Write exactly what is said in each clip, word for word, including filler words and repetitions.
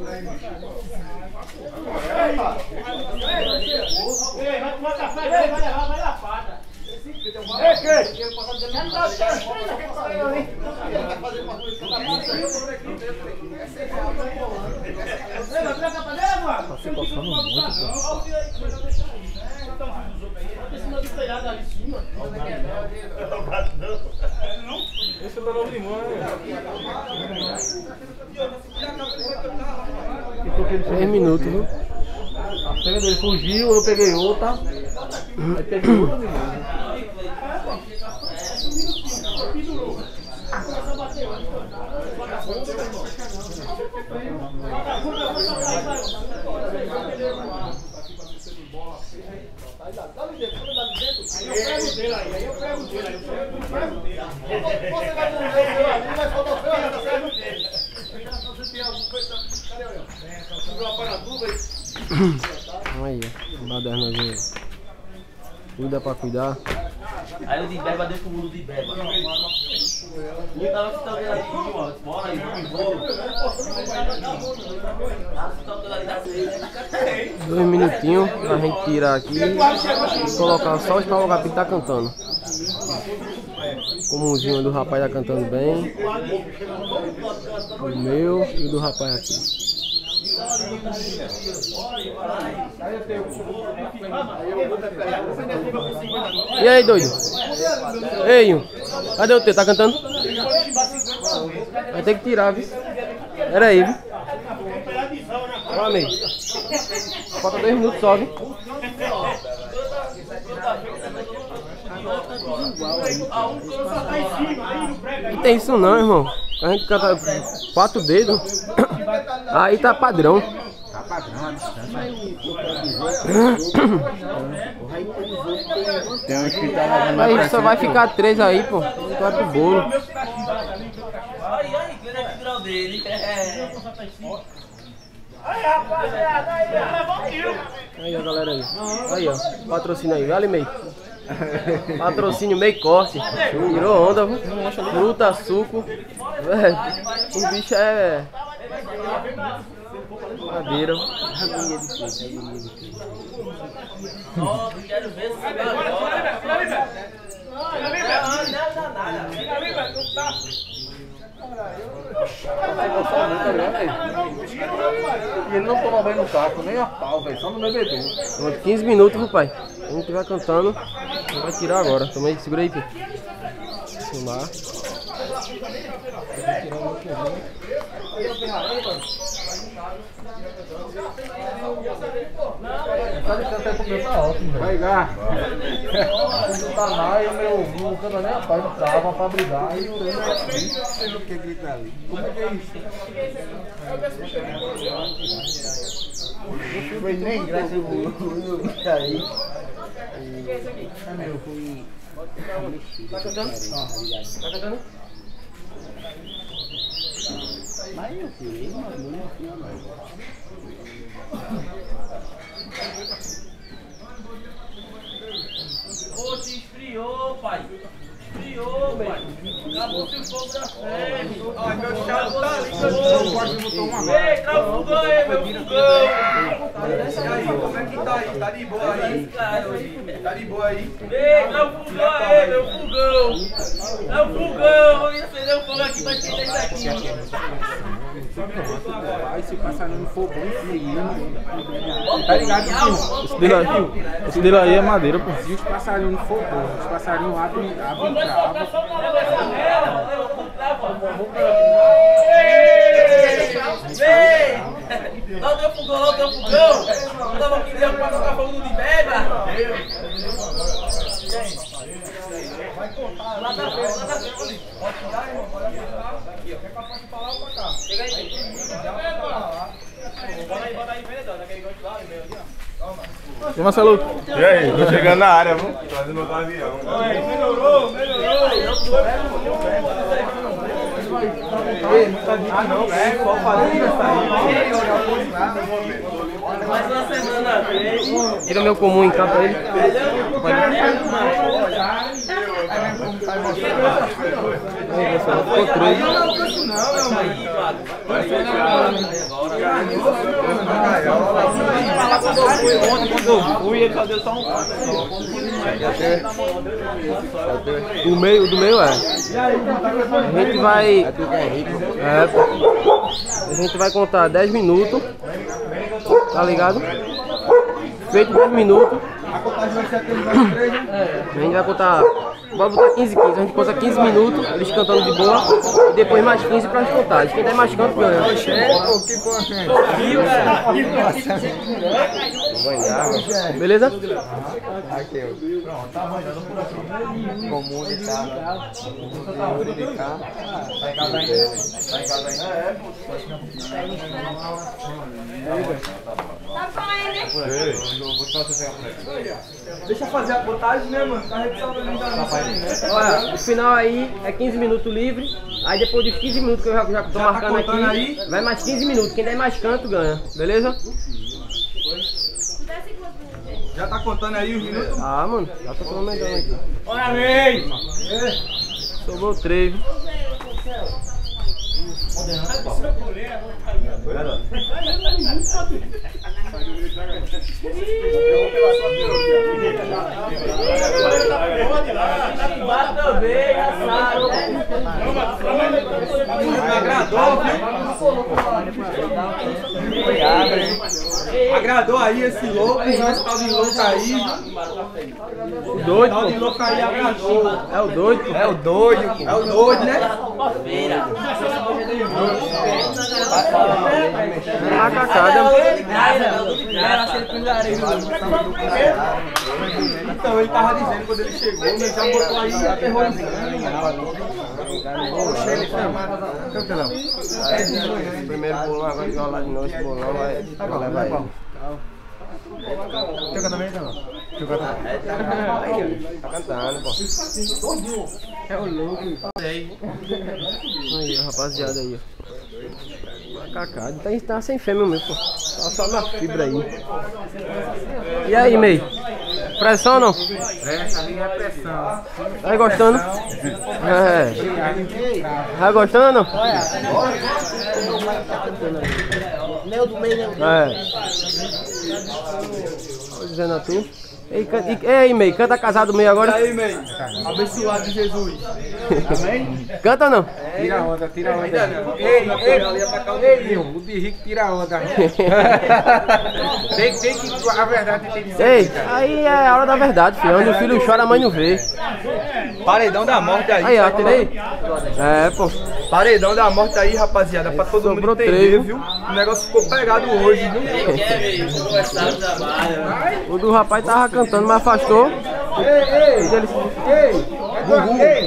Esse é o novo limão, três minutos, viu? A pega dele fugiu, eu peguei outra. Aí peguei outra limão. Aí eu pego dele, aí eu pego dele. Você vai com ele ali, vai soltar o ferro, tá certo dele. Você tem alguma coisa? Cadê eu? Subiu uma paraduba aí. Aí, ó. Badernazinha. Cuida pra cuidar. Aí o de Beba deu pro mundo de Beba. Não tava se tocando ali, ó. Bora aí, vamos embora. Dois minutinhos pra gente tirar aqui e colocar só os pau-gapi que tá cantando. O comumzinho do rapaz tá cantando bem. O meu e o do rapaz aqui. E aí, doido? Ei, cadê o teu? Tá cantando? Vai ter que tirar, viu? Pera aí, viu? Ó, amigo. Falta dois minutos só, viu? Não tem isso não, irmão. A gente canta quatro dedos. Aí tá padrão. Tá padrão, a distância. Tem um que tá lá mais Aí só vai ficar três aí, pô. Tu vai pro bolo. Aí, aí, que é o grau dele. Aí, rapaziada, aí, levou um tiro. Aí, ó, galera aí. Aí, ó. Patrocínio aí. Vale meio. Patrocínio meio corte. Tirou onda, viu? Fruta, suco. Velho, o bicho é... madeira. Ó, quero ver se você vai agora. E ele não toma banho no taco, nem a pau, velho, só no bebedouro. Pronto, quinze minutos, meu pai. A gente vai cantando. Vai tirar agora. Toma aí, segura aí, filho. Filmar. Só de cantar pro meu tá ótimo, velho. Vai, Gá. Não tá mais, o meu não canta nem a pau, não trava pra brigar. Aí o treino é assim. O que grita ali? Como é que é isso? Não foi nem graça o aí. É meu, fui. Tá cantando? Tá cantando? Mas eu fui, mas não fui não. Poxa, esfriou, pai. Esfriou, pai. Acabou-se o fogo da festa. Ai, meu chato tá ali, meu Quase botou uma Ei, traz o fogão aí, meu fogão. E aí, como é que tá aí? Tá de boa aí? Tá de boa aí? Ei, traz o fogão aí, meu fogão. Traz o fogão. Vamos acender o fogo aqui pra esquentar isso aqui. Aí se passarinho for bom e frio, tá ligado? Esse dele aí, esse dele aí é madeira, pô. Se os passarinhos não for bom, os passarinhos abrem abrem trava. Vem! Dá o teu fogão, dá o teu fogão! Não tava aqui dentro pra tocar fogo no de beba! Vai contar Lá da frente, lá da frente, ali! Pode tirar, irmão? Pode tirar. Aqui, ó. Quer pra pode falar ou pra cá? Chega aí! Já vai pra lá. Bota aí, bota aí, vendedor, daquele gosto lá, meio ali, ó. E Marcelo? E aí, tô chegando na área, viu? Trazendo outro avião. Melhorou, melhorou. Ah, não, é só fazer Mais uma semana, vem! Tira meu comum em campo aí. Melhor, Vai. é, mano! Aí, pessoal, ficou três. Um e ele só deu só um. O meio, do meio é. A gente vai. É, a gente vai contar dez minutos. Tá ligado? Feito dez minutos. A gente vai contar. Bora botar quinze, quinze. A gente conta quinze minutos, eles cantando de boa. E depois mais quinze pra gente contar. Quem der mais canto ganha. Beleza? Aqui, pronto, tá arranjando por aqui. Comum de cá. Comum de cá. Tá em casa ainda? Tá em casa ainda? É, pô. Deixa eu fazer a contagem, né, mano? Tá revisando. Olha, o final aí é quinze minutos livre. Aí depois de quinze minutos que eu já, já tô Já marcando tá aqui, aí? vai mais quinze minutos. Quem der mais canto ganha. Beleza? Já tá contando aí os minutos? Ah, mano, já tô cronometrando aqui. Olha, vem! Sobrou três. Agradou aí esse louco, esse tal de louco aí. O doido, Tal de pô. louco aí agradou. É o doido, pô. É o doido, pô. É o doido, né? Macacada. Então ele tava dizendo quando ele chegou, ele já botou aí e aterrorizando. O primeiro bolão agora que vai lá de novo, esse bolão vai, vai levar ele. Quer cantar mesmo, não? Quer cantar? Tá cantando, pô. É o louco. Aí, rapaziada aí, ó. Macacada, tá, tá sem fêmea mesmo, pô. Tá só na fibra aí. E aí, meio? Pressão ou não? Essa linha é pressão. Tá gostando? É. Tá gostando ou não? Meu do meio, meu. É. Tô dizendo a tu. Ei, can... e... Ei, meio, canta casado meio agora. Aí, meio. Abençoado de Jesus. Canta ou não? Tira a onda, tira a onda. Ei, ei, ei, meu, o de rico tira a onda. tem, tem que, a verdade tem que ser. Ei, aí é a hora da verdade, filho. Onde o filho chora, a mãe não vê. Paredão da morte aí. Aí, ó, tirei? É, pô. Paredão da morte aí, rapaziada. Pra todo Sobrou mundo entender, três, viu? O negócio ficou pegado hoje, viu? O do rapaz tava cantando, mas afastou. Ei, ei, Ele... ei, Gugu, ei,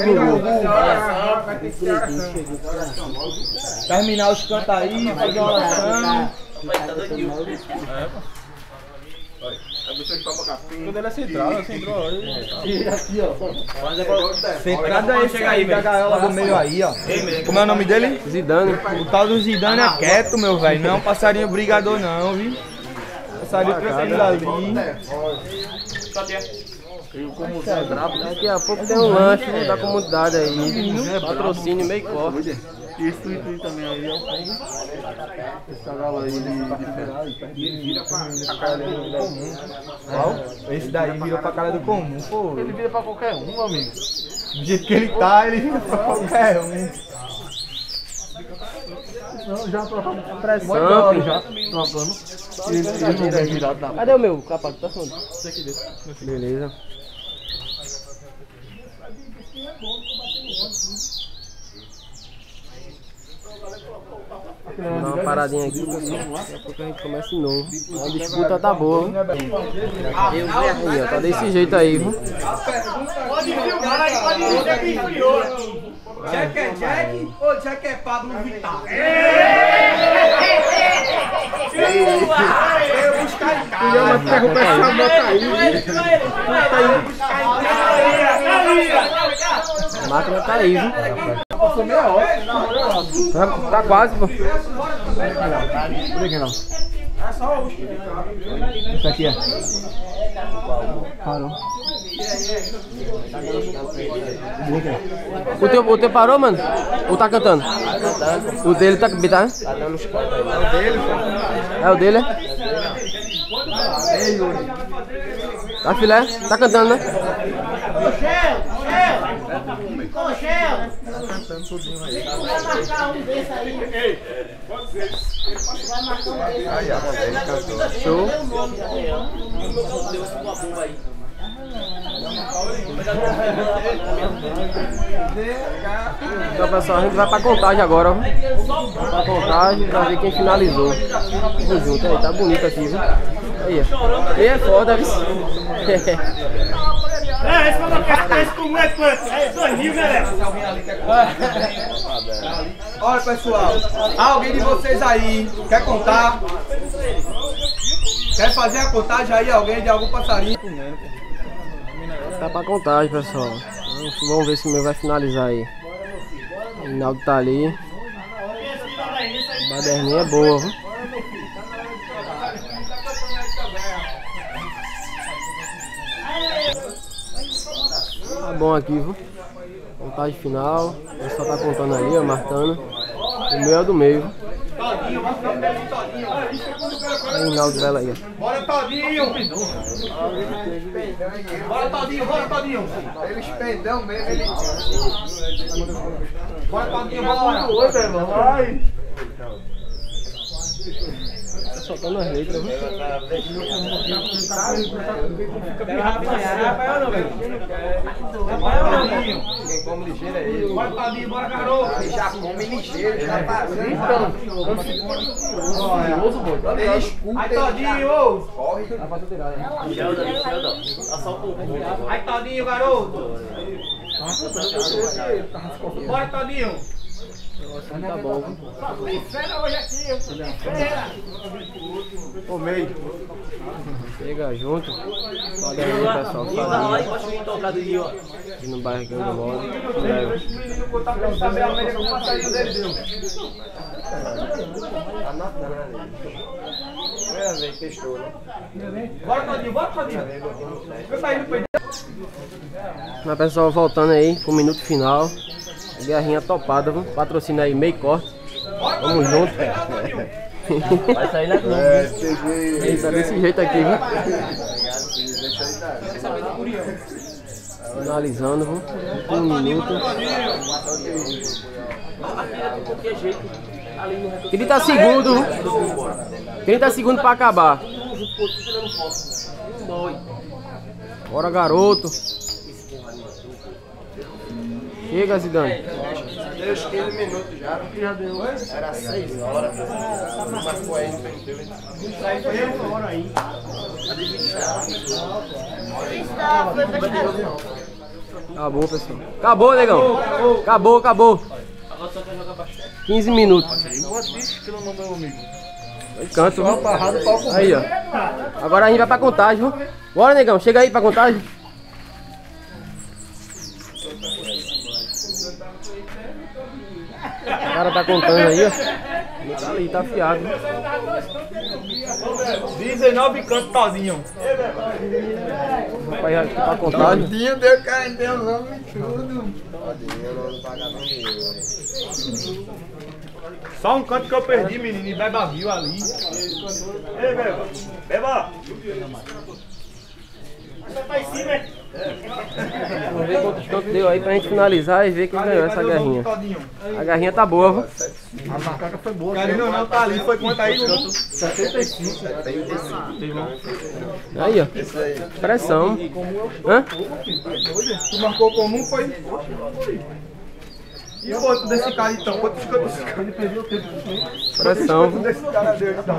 Terminar os cantos aí, fazer uma oração. Quando ele é central, é central aí. Centrado é esse aí, da gaiola do meio aí, ó. Como é o nome dele? Zidane. O tal do Zidane é quieto, meu velho. Não é um passarinho brigador, não, viu? Passarinho tranquilo ali. Daqui a pouco tem um lanche da comunidade aí. Patrocínio meio corte. Isso tudo também aí, ó. Essa galera aí de vira pra cara do comum. Esse daí virou pra cara do comum, pô. Ele vira pra qualquer um, meu amigo. Do jeito que ele tá, ele vira pra qualquer um. Não, já trocamos Pressão, já trocando. Ele não vem virado na. Cadê o meu? Capaz, tá falando? Beleza. Vou dar uma paradinha aqui, pessoal. Daqui a pouco a gente começa de novo. A disputa tá boa. Viu? Aí, ó, tá desse jeito aí, viu? Pode filmar aí, pode dizer quem criou. Jack é Jack ou Jack é Pablo Vittar? Eu buscar em casa. eu não ferro pra essa moto aí. A máquina tá aí, viu? Passou meia hora. Tá, tá quase, pô. Por que não? Isso aqui é. Parou. O teu, o teu parou, mano? Ou tá cantando? O dele tá cantando? Tá dando os cortes aí. É o dele? É o dele? Tá filé? Tá cantando, né? Cogel! Vai marcar um desse aí. Vai marcar um desse aí. Show. Então, pessoal, a gente vai pra contagem agora, ó. Pra contagem pra ver quem finalizou. Vamos junto aí, tá bonito aqui, viu? Aí, ó. Aí é foda, viu? É, esse foi esse como é quanto? É dois mil, galera. Olha, pessoal, alguém de vocês aí quer contar? Quer fazer a contagem aí, alguém de algum passarinho? Tá pra contagem, pessoal. Vamos ver se o meu vai finalizar aí. O Rinaldo tá ali. A baderninha é boa, viu? Tá bom aqui, viu? Contagem final. O pessoal tá contando ali, ó, marcando. O meu é do meio. Aí o Rinaldo dela aí, ó. Bora, Todinho! Bora, Todinho, bora, Todinho! Ele espendão mesmo, ele... Bora, Todinho, bora! Vai! Tá soltando as letras, viu? Quem come ligeiro é ele. Bora, Todinho, bora, garoto! Ele já come ligeiro, já tá... Aí, Todinho! Corre. Aí, Todinho, garoto! Bora, Todinho! Tá bom, viu? Comei. Chega junto. Pode aí, pessoal. Família. Aqui no bairro que eu moro. Leva. Primeira vez testou, né? Bora, Todinho, bora, Todinho! Mas, pessoal, voltando aí pro minuto final. Guerrinha topada, viu? Patrocina aí, meio corte. Vamos junto. Vai sair na Globo. É, tá desse jeito aqui, viu? Finalizando, viu? Um minuto. trinta segundos. trinta segundos pra acabar. Bora, garoto. Chega, Zidane. Deu uns quinze minutos já. Já deu. Era seis horas. Marcou aí, não perdeu. Acabou, pessoal. Acabou, negão. Acabou, acabou. quinze minutos. Canto, viu? Aí, ó. Agora a gente vai pra contagem, viu? Bora, negão. Chega aí pra contagem. O cara tá contando aí, ó. Ele tá ali, tá afiado. dezenove cantos, Todinho. Rapaz, aqui pra contagem. Todinho deu carne, deu nome tudo. Só um canto que eu perdi, menino, e Beba viu ali. Ei, Beba. Beba. Vamos ver quantos cantos deu aí pra gente finalizar e ver quem ganhou essa guerrinha. A guerrinha tá boa, viu? A macaca foi boa. Carinho não, tá ali. Foi quanto aí? setenta e cinco. Aí, ó. Pressão. Hã? Tu marcou comum, foi? E o outro desse cara então? Quantos cantos desse cara? Ele perdeu o tempo. Pressão, viu? Desse cara deu então.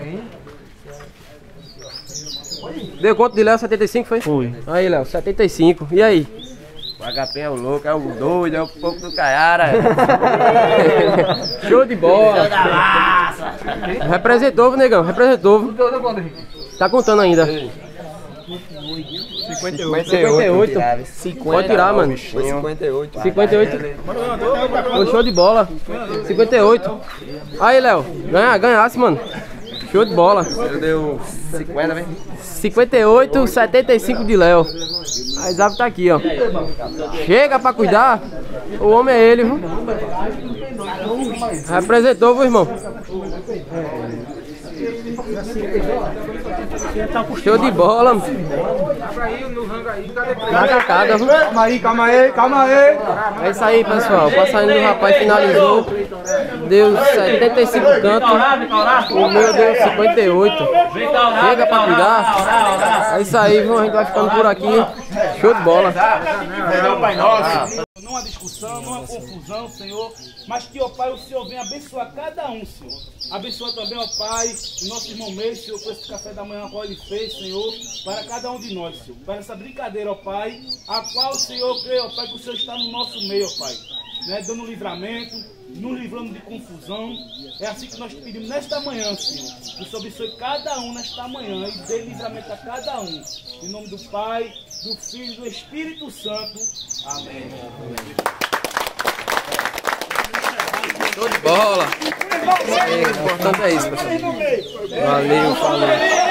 Deu quanto de Léo? setenta e cinco, foi? Foi. Aí, Léo, setenta e cinco. E aí? O H P é o louco, é o doido, é o pouco do Caiara. Show de bola. Representou, viu, negão? Representou, viu? Tá contando ainda. cinquenta e oito. Pode tirar, mano. cinquenta e oito. cinquenta e oito. Ô, show de bola. cinquenta e oito. Aí, Léo. Ganha, ganhasse, mano. Show de bola. Ele deu cinquenta, velho. cinquenta e oito, setenta e cinco de Léo. A Isaac tá aqui, ó. Chega pra cuidar. O homem é ele, viu? Representou, viu, irmão? Show de bola. Na cacada, viu? Calma aí, calma aí, calma aí. É isso aí, pessoal. O passarinho do rapaz finalizou. Deu setenta e cinco cantos. O meu deu cinquenta e oito. Chega pra cuidar. É isso aí, viu? A gente vai ficando por aqui. Show de bola. Não há discussão, não há confusão, Senhor, mas que, ó Pai, o Senhor venha abençoar cada um, Senhor. Abençoa também, ó Pai, o nosso irmão Meio, Senhor, por esse café da manhã qual ele fez, Senhor, para cada um de nós, Senhor. Para essa brincadeira, ó Pai, a qual o Senhor crê, ó Pai, que o Senhor está no nosso meio, ó Pai, né, dando livramento, nos livrando de confusão. É assim que nós te pedimos nesta manhã, Senhor. Que o Senhor abençoe cada um nesta manhã e dê livramento a cada um. Em nome do Pai, do Filho e do Espírito Santo. Amém. Show de bola. O importante é isso, pessoal. Valeu, falou.